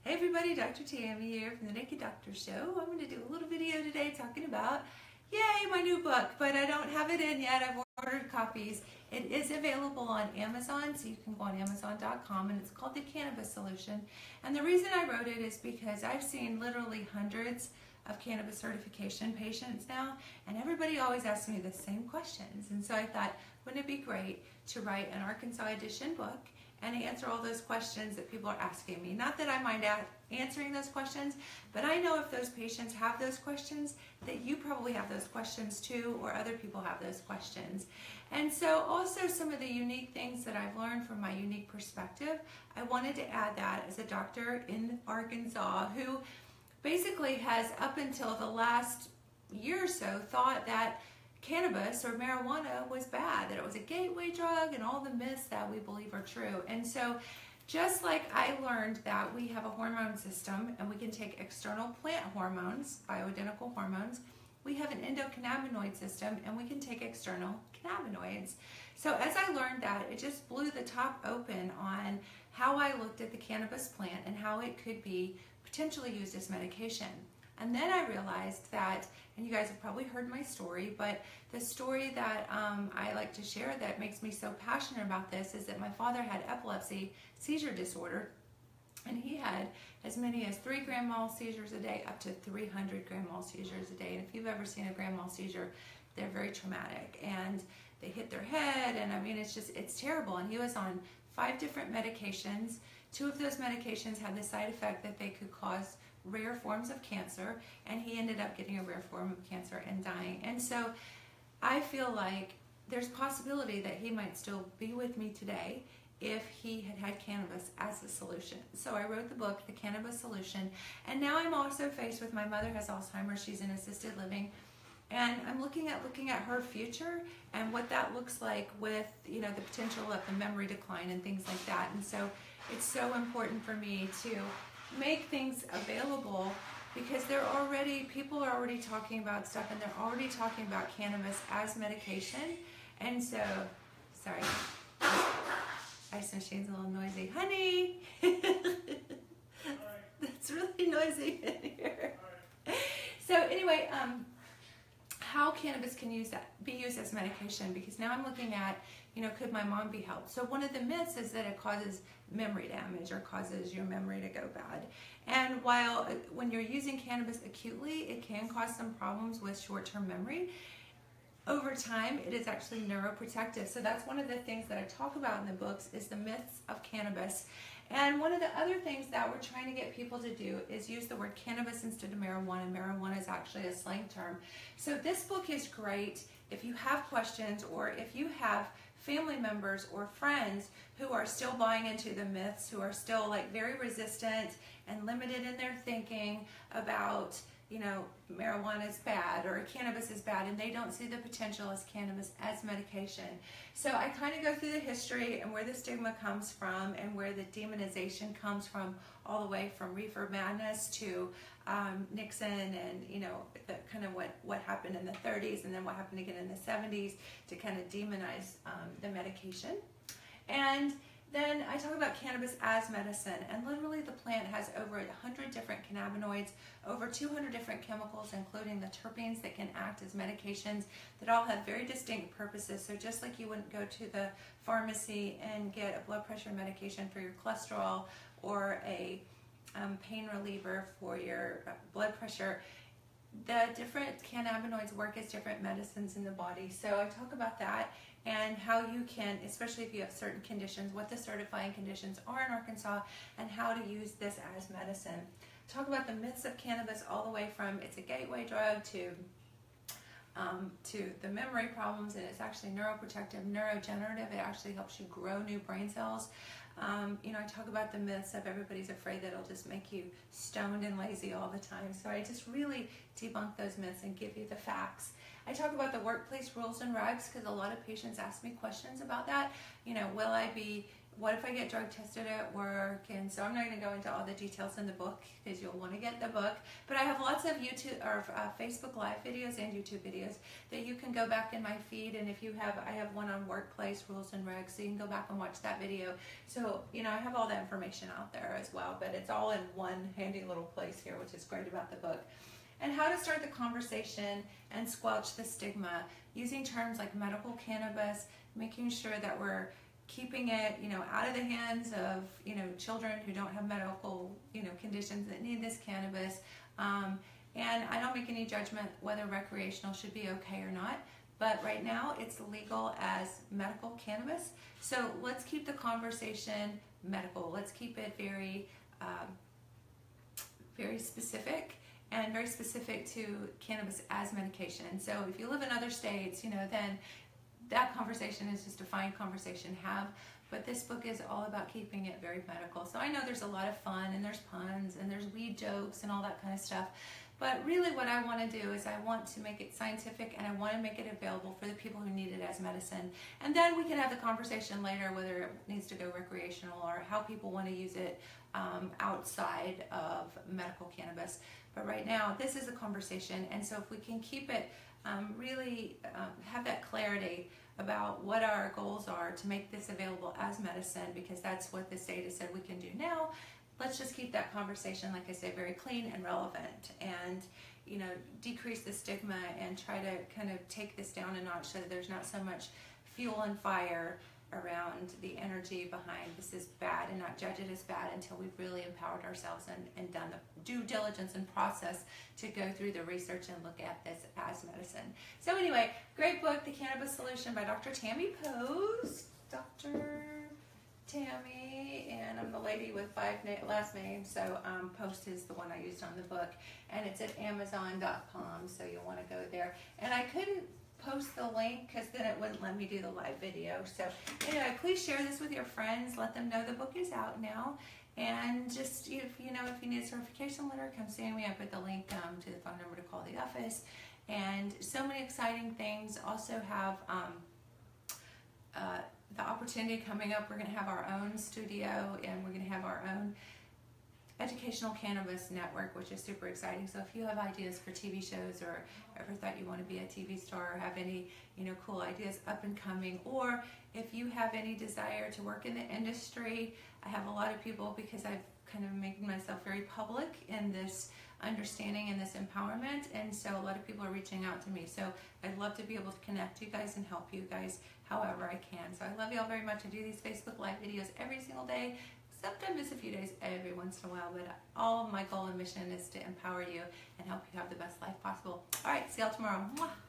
Hey everybody, Dr. Tammy here from the Naked Doctor Show. I'm going to do a little video today talking about, yay, my new book, but I don't have it in yet. I've ordered copies. It is available on Amazon, so you can go on Amazon.com, and it's called The Cannabis Solution. And the reason I wrote it is because I've seen literally hundreds of cannabis certification patients now, and everybody always asks me the same questions. And so I thought, wouldn't it be great to write an Arkansas edition book and answer all those questions that people are asking me. Not that I mind answering those questions, but I know if those patients have those questions, that you probably have those questions too, or other people have those questions. And so also some of the unique things that I've learned from my unique perspective, I wanted to add that as a doctor in Arkansas who basically has, up until the last year or so, thought that cannabis or marijuana was bad, that it was a gateway drug, and all the myths that we believe are true. And so just like I learned that we have a hormone system and we can take external plant hormones, bioidentical hormones, we have an endocannabinoid system and we can take external cannabinoids. So as I learned that, it just blew the top open on how I looked at the cannabis plant and how it could be potentially used as medication. And then I realized that, and you guys have probably heard my story, but the story that I like to share that makes me so passionate about this is that my father had epilepsy seizure disorder, and he had as many as 3 grand mal seizures a day up to 300 grand mal seizures a day. And if you've ever seen a grand mal seizure, they're very traumatic, and they hit their head, and I mean, it's terrible. And he was on 5 different medications. 2 of those medications had the side effect that they could cause rare forms of cancer, and he ended up getting a rare form of cancer and dying. And so I feel like there's possibility that he might still be with me today if he had had cannabis as a solution. So I wrote the book, The Cannabis Solution, and now I'm also faced with, my mother has Alzheimer's, she's in assisted living, and I'm looking at her future and what that looks like with, you know, the potential of the memory decline and things like that. And so it's so important for me to make things available, because people are already talking about stuff, and they're already talking about cannabis as medication. And so, sorry, ice machine's a little noisy. Honey! That's really noisy in here. So anyway, how cannabis can be used as medication, because now I'm looking at, you know, could my mom be helped? So one of the myths is that it causes memory damage or causes your memory to go bad. And while when you're using cannabis acutely, it can cause some problems with short-term memory, over time it is actually neuroprotective. So that's one of the things that I talk about in the books, is the myths of cannabis. And one of the other things that we're trying to get people to do is use the word cannabis instead of marijuana. Marijuana is actually a slang term. So this book is great if you have questions, or if you have family members or friends who are still buying into the myths, who are still like very resistant and limited in their thinking about, you know, marijuana is bad or cannabis is bad, and they don't see the potential as cannabis as medication. So I kind of go through the history and where the stigma comes from and where the demonization comes from, all the way from reefer madness to Nixon, and, you know, the kind of what happened in the 30s, and then what happened again in the 70s to kind of demonize the medication. And then I talk about cannabis as medicine, and literally the plant has over 100 different cannabinoids, over 200 different chemicals, including the terpenes that can act as medications, that all have very distinct purposes. So just like you wouldn't go to the pharmacy and get a blood pressure medication for your cholesterol, or a pain reliever for your blood pressure, the different cannabinoids work as different medicines in the body. So I talk about that, and how you can, especially if you have certain conditions, what the certifying conditions are in Arkansas, and how to use this as medicine. Talk about the myths of cannabis, all the way from it's a gateway drug to the memory problems, and it's actually neuroprotective, neurogenerative. It actually helps you grow new brain cells. You know, I talk about the myths of everybody's afraid that it'll just make you stoned and lazy all the time. So I just really debunk those myths and give you the facts. I talk about the workplace rules and regs, because a lot of patients ask me questions about that. You know, will I be what if I get drug tested at work? And so I'm not going to go into all the details in the book because you'll want to get the book. But I have lots of YouTube or Facebook Live videos and YouTube videos that you can go back in my feed. And if you have, I have one on workplace rules and regs, so you can go back and watch that video. So, you know, I have all that information out there as well, but it's all in one handy little place here, which is great about the book. And how to start the conversation and squelch the stigma using terms like medical cannabis, making sure that we're keeping it, you know, out of the hands of, you know, children who don't have medical, you know, conditions that need this cannabis. And I don't make any judgment whether recreational should be okay or not, but right now it's legal as medical cannabis. So let's keep the conversation medical. Let's keep it very, very specific. And very specific to cannabis as medication. So if you live in other states, you know, then that conversation is just a fine conversation to have. But this book is all about keeping it very medical. So I know there's a lot of fun and there's puns and there's weed jokes and all that kind of stuff. But really what I want to do is I want to make it scientific and I want to make it available for the people who need it as medicine. And then we can have the conversation later whether it needs to go recreational or how people want to use it outside of medical cannabis. But right now, this is a conversation, and so if we can keep it really have that clarity about what our goals are to make this available as medicine, because that's what this data said we can do now. Let's just keep that conversation, like I say, very clean and relevant, and you know, decrease the stigma and try to kind of take this down a notch so that there's not so much fuel and fire around the energy behind this is bad, and not judge it as bad until we've really empowered ourselves and done the due diligence and process to go through the research and look at this as medicine. So anyway, great book, The Cannabis Solution by Dr. Tammy Post. Dr. Tammy, and I'm the lady with 5 last names, so Post is the one I used on the book, and it's at Amazon.com, so you'll want to go there. And I couldn't post the link because then it wouldn't let me do the live video. So anyway, please share this with your friends. Let them know the book is out now. And just, if you need a certification letter, come see me. I put the link to the phone number to call the office. And so many exciting things. Also have the opportunity coming up. We're going to have our own studio, and we're going to have our own educational cannabis network, which is super exciting. So if you have ideas for TV shows, or ever thought you want to be a TV star, or have any, you know, cool ideas up and coming, or if you have any desire to work in the industry, I have a lot of people, because I've kind of making myself very public in this understanding and this empowerment, and so a lot of people are reaching out to me. So I'd love to be able to connect you guys and help you guys however I can. So I love you all very much. I do these Facebook Live videos every single day. Sometimes miss a few days every once in a while, but all of my goal and mission is to empower you and help you have the best life possible. All right, see y'all tomorrow. Mwah.